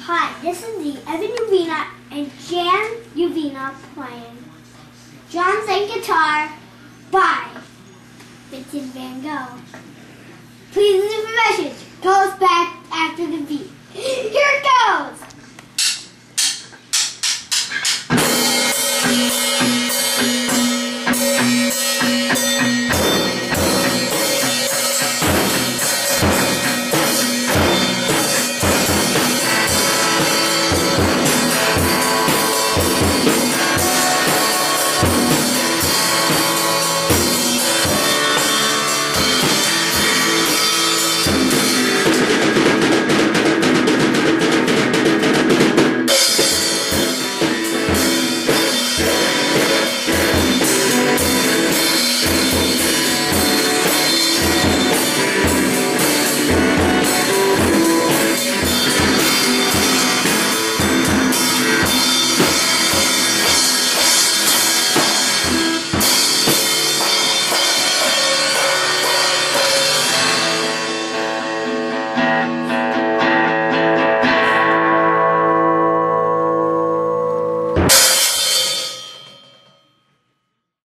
Hi, this is the Evan Uvena and Jan Uvena playing drums and guitar by Vincent Van Gogh. Please leave a message. Call us back after the beat. Here it goes.